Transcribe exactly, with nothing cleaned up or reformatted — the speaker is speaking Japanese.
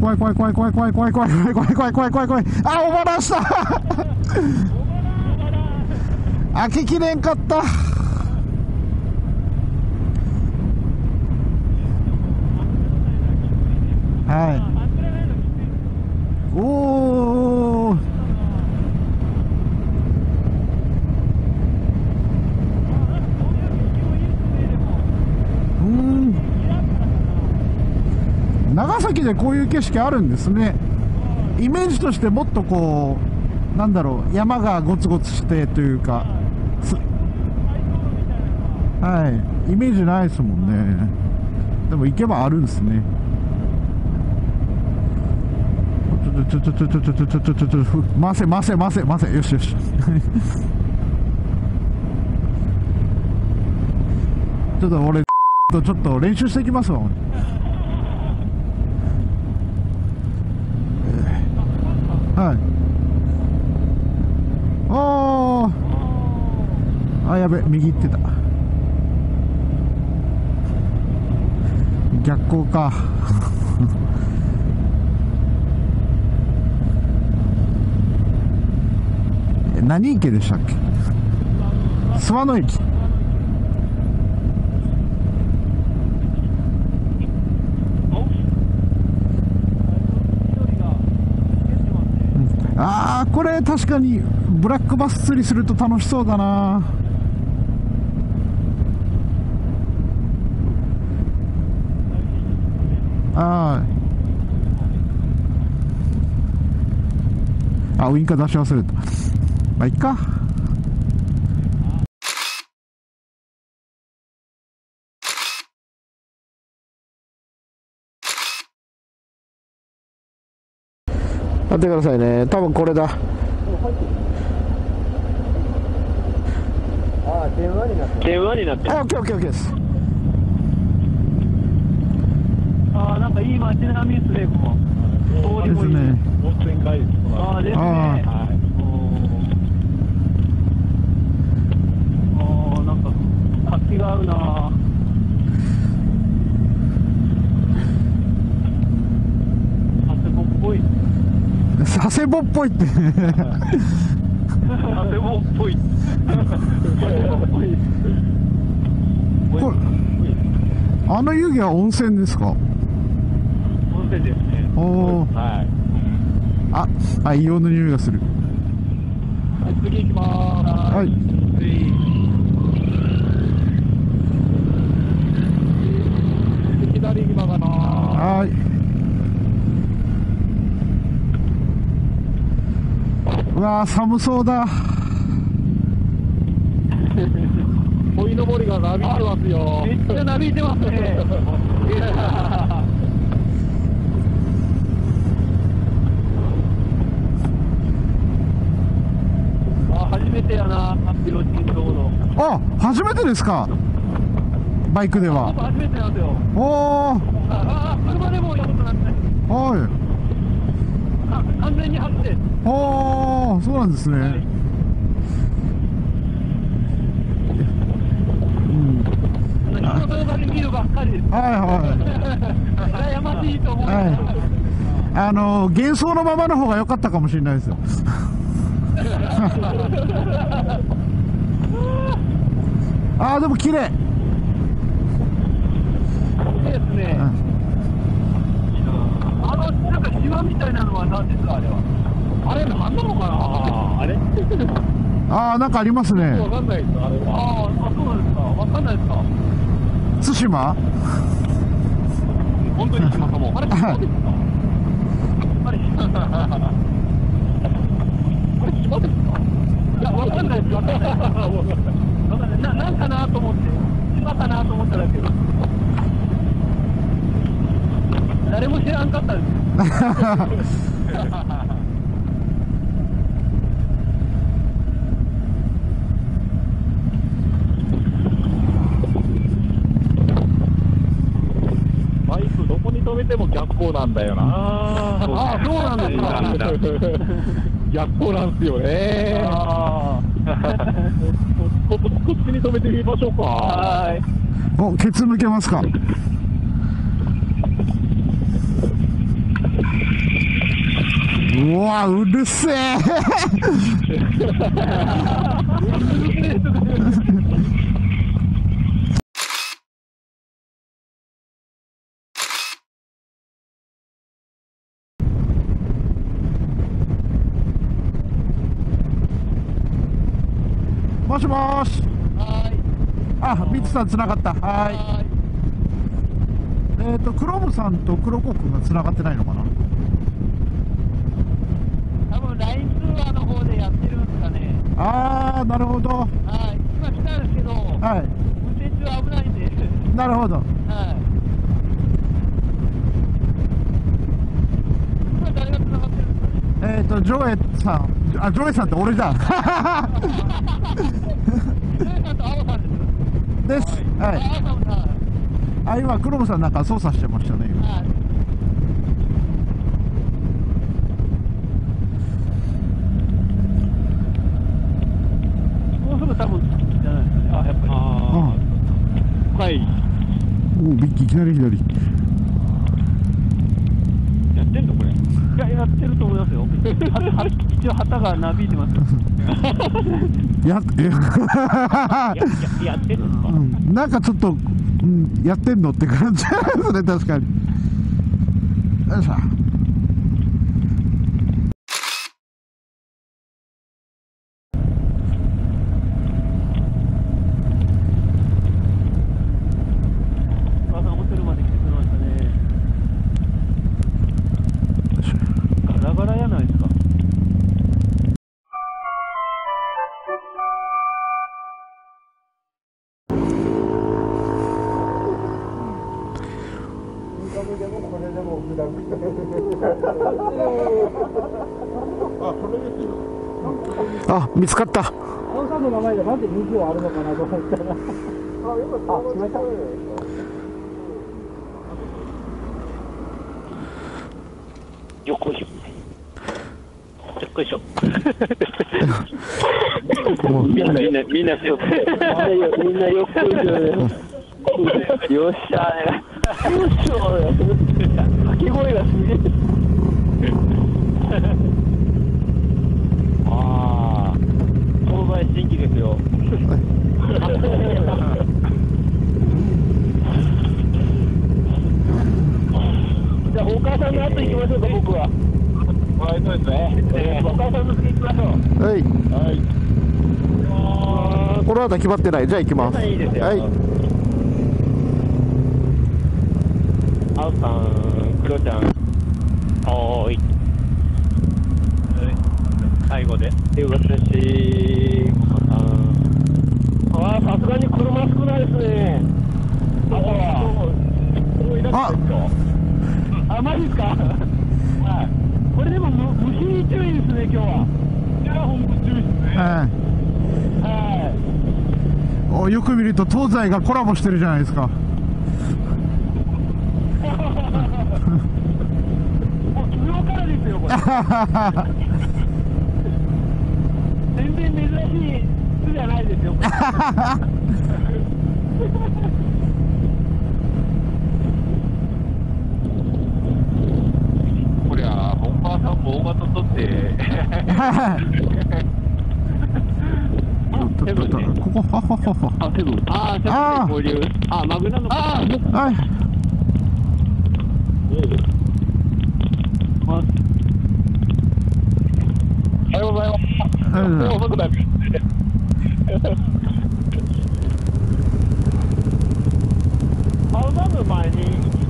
怖い怖い怖い怖い怖い怖い怖い怖い怖い怖い怖い怖い怖い怖い。あ、おばらした開けきれんかった。はい。おお。うん。長崎でこういう景色あるんですね。イメージとしてもっとこうなんだろう、山がゴツゴツしてというか、はいイメージないですもんね。でも行けばあるんですね。ちょちょちょちょちょちょちょちょちょちょ回せ回せ回せ回せ、よしよしちょっと俺ちょっと練習してきますわ。はい。おーあ、やべ、右行ってた。逆光か何池でしたっけ？諏訪野駅。ああ、これ確かにブラックバス釣りすると楽しそうだな。ああ、ウインカー出し忘れた。まあいっか。待ってくださいね、多分これだ。 ああ、電話になって電話になってあ、オッケーオッケーオッケーです。 ああ、なんかいい街並みですね、ここ。通りもいい。温泉街です。ああ、ですね。はい。ああ、なんか活気があるな。佐世保っぽい。 佐世保っぽいって佐世保っぽいこれあの湯気は温泉ですか？ 温泉ですね。 おお、はい。あ、あ、硫黄の匂いがする。 はい、次行きまーす。 はい。 左行きまーす。 はい。うわー、寒そうだ。 鯉のぼりがなびいてますよ。めっちゃなびいてますね。あ、初めてやな、白金道路。 あ、初めてですか？バイクでは。 初めてなんですよ。 おー。 ああ、車でもいいことなんで。 はい。 あ、完全に走って。 おー、そうなんですね。はい、 人の動画で見るばっかりです。 はいはい。 羨ましいと思う。はい。 あの幻想のままの方が良かったかもしれないですよ。ああ、でも綺麗。 いいですね。うん、あのなんか島みたいなのは何ですか、あれは。あれ何なのかな。ああれ。 ああ、なんかありますね。 わかんないです。あれは。ああ、そうなんですか。わかんないですか。 対馬。 本当に島かも。あれ、そうですか。あれ、あれ島ですか。いや、わかんないです。わかんないです。な、なんかなと思って、島かなと思っただけど。誰も知らんかったです。バイクどこに止めても逆光なんだよな。ああ、そうなんですか。逆光なんですよね。あこ, こ, こっちに止めてみましょうか。はい。 お、ケツ向けますか。 うわうるせえもしもーし。 はい。 あ、ミツさん繋がった。ははい。 い。えっ、ー、と、クロムさんとクロコ君が繋がってないのかな。 多分 ライン 通話の方でやってるんですかね。 あー、なるほど。 はい。今来たんですけど、 はい。 運転中危ないんで。 なるほど。 はい。今誰が繋がってるんですかね。 えっ、ー、と、ジョエさん。あ、ジョエさんって俺だ。 ジョエさんと青さんです。 です。はい。 青さんもはい。 あ、今、クロムさんなんか操作してましたね。今はい。もうすぐ多分じゃないですかね。あ、やっぱり。ああ。はい。 おお、ビッキーいきなり左。 やってんのこれ。いや、やってると思いますよ。は一応旗がなびいてます。 や、え、 や、や、やってるんですか。 うん、なんかちょっと、うん、やってんのって感じですね、確かに。よいしょ。 お母さんホテルまで来てくれましたね。ガラガラやないですか。 あ、見つかった。 青さんの名前でなんでにじょうあるのかなと思ったら、あ、来ました。 よっこいしょ。よっこいしょ。みんなみんなみんなよみんなよっこいしょね。よっしゃー。よっしゃー。掛け声がすげえ。ああ、東西新規ですよ。じゃあお母さんの後行きましょうか、僕は。はい、そうですね。えー、お母さんの次行きましょう。 はい。 はい。 この後決まってない。じゃあ行きます。 いいですよ。 はい。 青さん、クロちゃん。はーい。最後で。よかったし。ああ、さすがに車少ないですね。ああ、あ、マジですか。はい。これでも虫に注意ですね、今日は。いや、本当注意ですね。はい。 お、よく見ると東西がコラボしてるじゃないですか。 もう昨日からですよ、これ。全然珍しい巣じゃないですよ、これ。こりゃ、ボンバーさんも大型取って。セブンね。 ここ、はははは。 あ、セブン。ああ、セブンで合流。あ、マグナの。ああ、 はい。 おはようございます。もう遅くなる。青山の前に